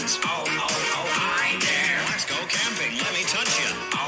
friends. Oh, hi there. Let's go camping. Let me touch you.